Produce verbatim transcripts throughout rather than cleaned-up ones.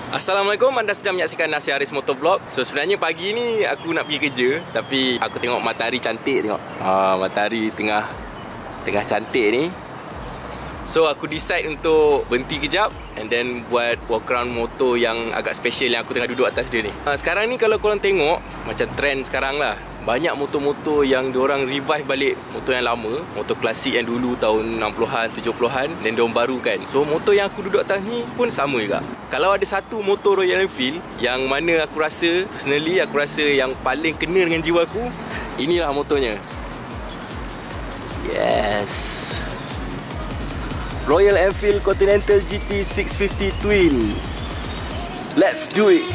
Assalamualaikum, anda sedang menyaksikan Nasir Haris Motovlog. So sebenarnya pagi ni aku nak pergi kerja, tapi aku tengok matahari cantik, tengok ah, matahari tengah Tengah cantik ni. So aku decide untuk berhenti kejap and then buat walk around motor yang agak special yang aku tengah duduk atas dia ni. ha, Sekarang ni kalau korang tengok, macam trend sekarang lah, banyak motor-motor yang diorang revive balik motor yang lama, motor klasik yang dulu tahun enam puluhan, tujuh puluhan, dan diorang barukan. So motor yang aku duduk atas ni pun sama juga. Kalau ada satu motor Royal Enfield yang mana aku rasa, personally aku rasa yang paling kena dengan jiwa aku, inilah motornya. Yes, Royal Enfield Continental G T six fifty Twin. Let's do it.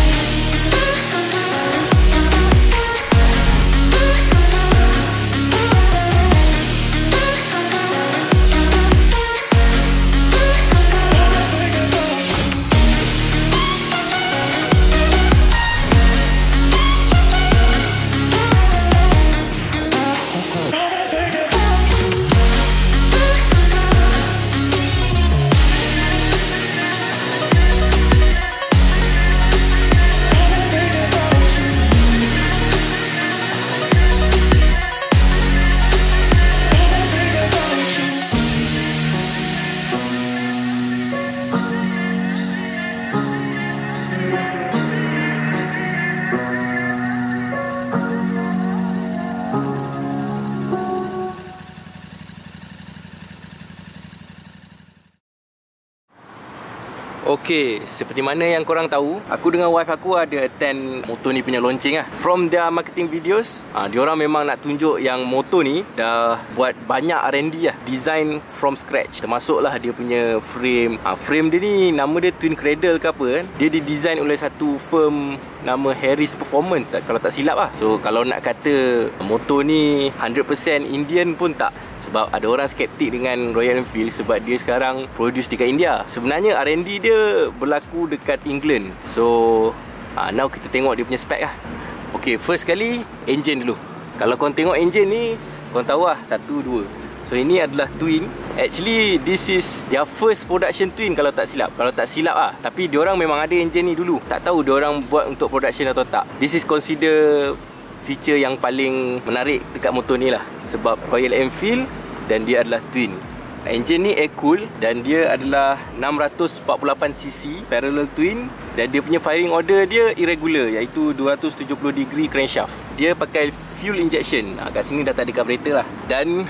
Okay, seperti mana yang korang tahu, aku dengan wife aku ada attend motor ni punya launching lah. From their marketing videos, ha, diorang memang nak tunjuk yang motor ni dah buat banyak R and D lah, design from scratch. Termasuklah dia punya frame. ha, Frame dia ni, nama dia Twin Cradle ke apa kan. Dia didesign oleh satu firm nama Harris Performance tak, kalau tak silap lah. So kalau nak kata motor ni one hundred percent Indian pun tak. Sebab ada orang skeptik dengan Royal Enfield sebab dia sekarang produce dekat India. Sebenarnya R and D dia berlaku dekat England. So ha, now kita tengok dia punya spek lah. Okay, first kali engine dulu. Kalau korang tengok engine ni, korang tahu lah, satu, dua. So ini adalah twin. Actually this is their first production twin kalau tak silap. Kalau tak silap lah. Tapi diorang memang ada engine ni dulu. Tak tahu diorang buat untuk production atau tak. This is consider feature yang paling menarik dekat motor ni lah. Sebab Royal Enfield dan dia adalah twin. Engine ni air-cooled dan dia adalah enam ratus empat puluh lapan cc parallel twin. Dan dia punya firing order dia irregular, iaitu dua ratus tujuh puluh degree crankshaft. Dia pakai fuel injection. ha, Kat sini dah tak ada carburetor lah. Dan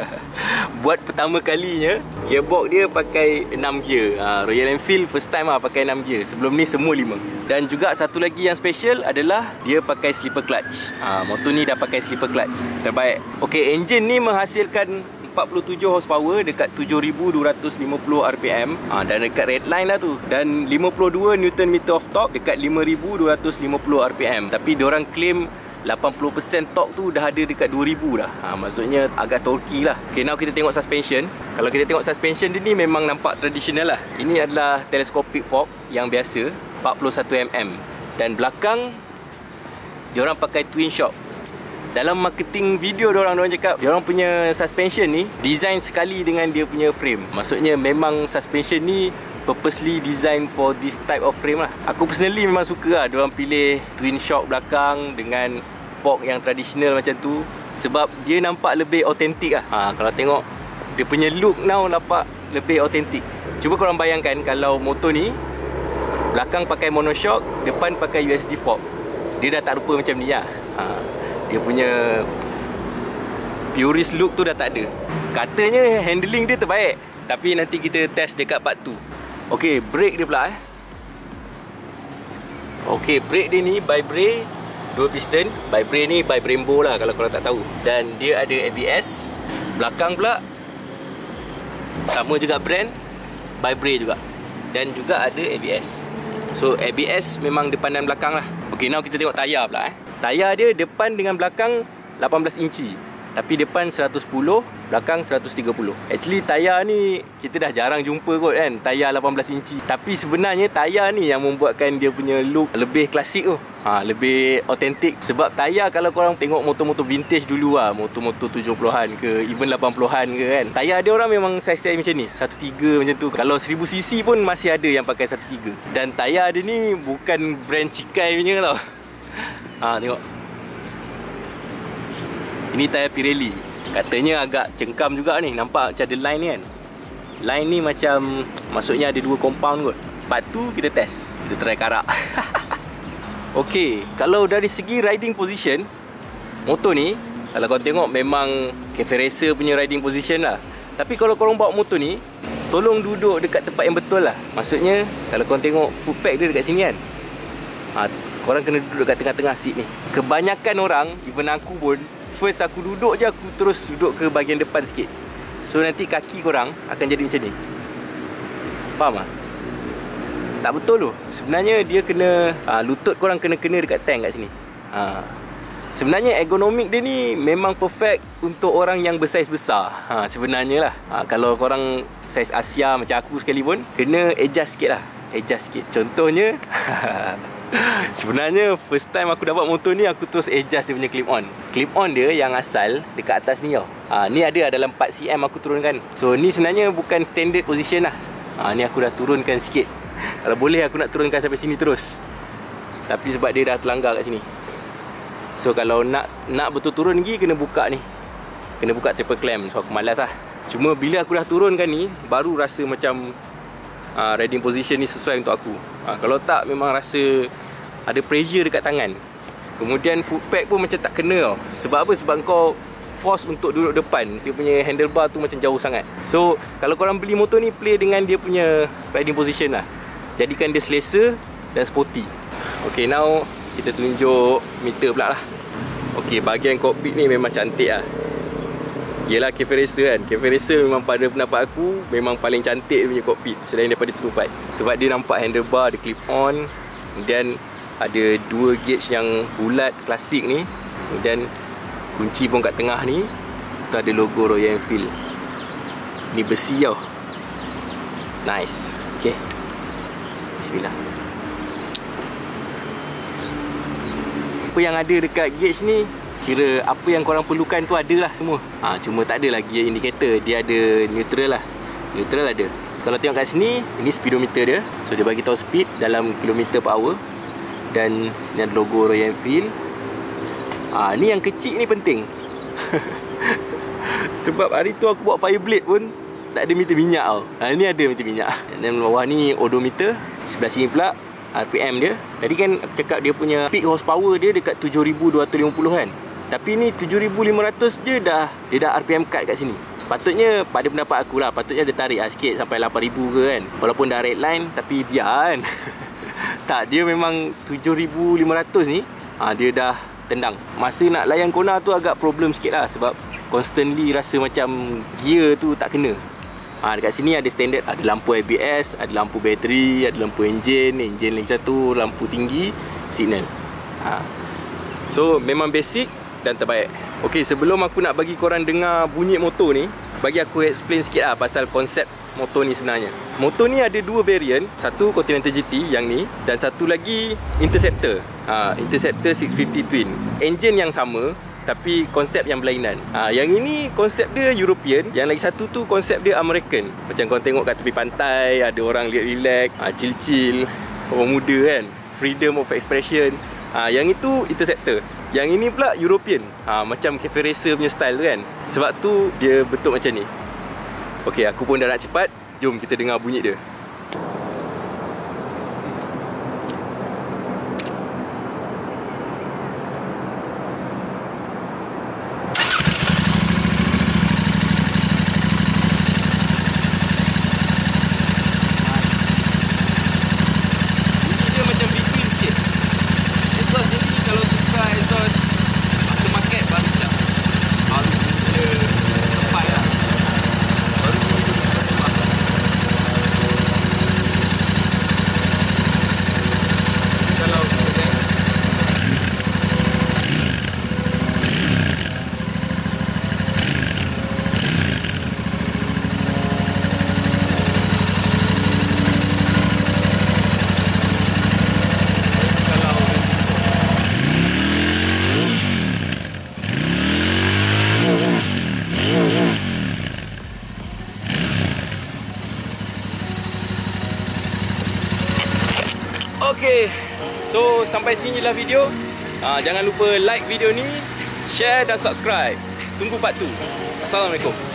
buat pertama kalinya gearbox dia pakai enam gear. ha, Royal Enfield first time lah pakai enam gear. Sebelum ni semua lima. Dan juga satu lagi yang special adalah dia pakai slipper clutch. ha, Motor ni dah pakai slipper clutch, terbaik. Okay, engine ni menghasilkan empat puluh tujuh horsepower dekat tujuh ribu dua ratus lima puluh R P M. ha, Dan dekat red line lah tu. Dan lima puluh dua newton meter of torque dekat lima ribu dua ratus lima puluh R P M. Tapi diorang claim lapan puluh peratus torque tu dah ada dekat dua ribu dah. ha, Maksudnya agak torquey lah. Okay, now kita tengok suspension. Kalau kita tengok suspension dia ni memang nampak tradisional lah. Ini adalah telescopic fork yang biasa, empat puluh satu millimeter. Dan belakang diorang pakai twin shock. Dalam marketing video diorang, diorang cakap diorang punya suspension ni design sekali dengan dia punya frame. Maksudnya memang suspension ni purposely design for this type of frame lah. Aku personally memang suka lah diorang pilih twin shock belakang dengan fork yang tradisional macam tu. Sebab dia nampak lebih otentik lah. ha, Kalau tengok dia punya look now nampak lebih otentik. Cuba korang bayangkan kalau motor ni belakang pakai monoshock, depan pakai U S D fork, dia dah tak rupa macam ni lah. ha, Dia punya purist look tu dah tak ada. Katanya handling dia terbaik, tapi nanti kita test dekat part tu. Okay, brake dia pula eh. Okay, brake dia ni by Bray, dua piston. By Bray ni by Brembo lah kalau korang tak tahu. Dan dia ada A B S. Belakang pula sama juga brand, by Bray juga. Dan juga ada A B S. So A B S memang depan dan belakang lah. Okay, now kita tengok tayar pula eh. Tayar dia depan dengan belakang lapan belas inci. Tapi depan seratus sepuluh, belakang seratus tiga puluh. Actually tayar ni kita dah jarang jumpa kot kan, tayar lapan belas inci. Tapi sebenarnya tayar ni yang membuatkan dia punya look lebih klasik tu. Ha, lebih autentik. Sebab tayar kalau korang tengok motor-motor vintage dulu lah, motor-motor tujuh puluhan ke even lapan puluhan ke kan, tayar dia orang memang saiz-saiz macam ni, seratus tiga macam tu. Kalau seribu cc pun masih ada yang pakai seratus tiga. Dan tayar dia ni bukan brand Cikai punya tau. Ha, tengok. Ini tayar Pirelli. Katanya agak cengkam juga ni. Nampak macam ada line ni kan. Line ni macam, maksudnya ada dua compound kot. Part tu kita test. Kita try karak. Okay, kalau dari segi riding position, motor ni kalau korang tengok memang cafe racer punya riding position lah. Tapi kalau korang bawa motor ni, tolong duduk dekat tempat yang betul lah. Maksudnya kalau korang tengok footpack dia dekat sini kan, ha, korang kena duduk dekat tengah-tengah seat ni. Kebanyakan orang, even aku pun, first aku duduk je, aku terus duduk ke bahagian depan sikit. So nanti kaki korang akan jadi macam ni. Faham tak? Tak betul tu. Sebenarnya dia kena, ha, lutut korang kena-kena dekat tank kat sini. ha. Sebenarnya ergonomik dia ni memang perfect untuk orang yang bersaiz besar. ha, Sebenarnya lah, ha, kalau korang saiz Asia macam aku sekalipun, kena adjust sikit lah. Adjust sikit. Contohnya sebenarnya first time aku dapat motor ni, aku terus adjust dia punya clip on. Clip on dia yang asal dekat atas ni tau. ha, Ni ada dalam empat sentimeter aku turunkan. So ni sebenarnya bukan standard position lah. ha, Ni aku dah turunkan sikit. Kalau boleh aku nak turunkan sampai sini terus, tapi sebab dia dah terlanggar kat sini. So kalau nak nak betul turun lagi, kena buka ni, kena buka triple clamp. So aku malas lah. Cuma bila aku dah turunkan ni, baru rasa macam uh, riding position ni sesuai untuk aku. uh, Kalau tak, memang rasa ada pressure dekat tangan. Kemudian footpack pun macam tak kena tau. Sebab apa? Sebab kau force untuk duduk depan. Dia punya handlebar tu macam jauh sangat. So kalau korang beli motor ni, play dengan dia punya riding position lah. Jadikan dia selesa dan sporty. Okay, now kita tunjuk meter pula lah. Okay, bahagian cockpit ni memang cantik lah. Yelah cafe racer kan. Cafe racer memang pada pendapat aku memang paling cantik dia punya cockpit selain daripada Stupat. Sebab dia nampak handlebar, ada clip on. Kemudian ada dua gauge yang bulat klasik ni. Kemudian kunci pun kat tengah ni. Tu ada logo Royal Enfield. Ni besi tau. Nice. Okay, bismillah. Apa yang ada dekat gauge ni, kira apa yang korang perlukan tu ada lah semua. ha, Cuma tak ada lah gear indicator. Dia ada neutral lah. Neutral ada. Kalau tengok kat sini, ini speedometer dia. So dia bagi tahu speed dalam kilometer per hour. Dan sini ada logo Royal Enfield. ha, Ni yang kecil ni penting. Sebab hari tu aku buat Fireblade pun tak ada meter minyak tau. ha, Ni ada meter minyak. Dan bawah ni odometer. Sebelah sini pula R P M dia. Tadi kan aku cakap dia punya peak horsepower dia dekat tujuh ribu dua ratus lima puluh kan. Tapi ni tujuh ribu lima ratus je dah. Dia dah R P M cut kat sini. Patutnya pada pendapat aku lah, patutnya dia tarik lah sikit sampai lapan ribu ke kan. Walaupun dah red line, tapi biar kan. Tak, dia memang tujuh ribu lima ratus ni, ha, dia dah tendang. Masa nak layan kona tu agak problem sikit lah. Sebab constantly rasa macam gear tu tak kena. Ha, dekat sini ada standard, ada lampu A B S, ada lampu bateri, ada lampu enjin, enjin lagi satu, lampu tinggi, signal. ha. So memang basic dan terbaik. Ok, sebelum aku nak bagi korang dengar bunyi motor ni, bagi aku explain sikit lah pasal konsep motor ni sebenarnya. Motor ni ada dua variant. Satu Continental G T yang ni, dan satu lagi Interceptor. ha, Interceptor enam lima puluh Twin. Enjin yang sama, tapi konsep yang berlainan. ha, Yang ini konsep dia European. Yang lagi satu tu konsep dia American. Macam korang tengok kat tepi pantai, ada orang lihat relax, ha, chill-chill, orang muda kan, freedom of expression. ha, Yang itu Interceptor. Yang ini pula European. ha, Macam cafe racer punya style tu kan. Sebab tu dia bentuk macam ni. Ok, aku pun dah nak cepat. Jom kita dengar bunyi dia. Okay, so sampai sinilah video. uh, Jangan lupa like video ni, share dan subscribe. Tunggu part tu. Assalamualaikum.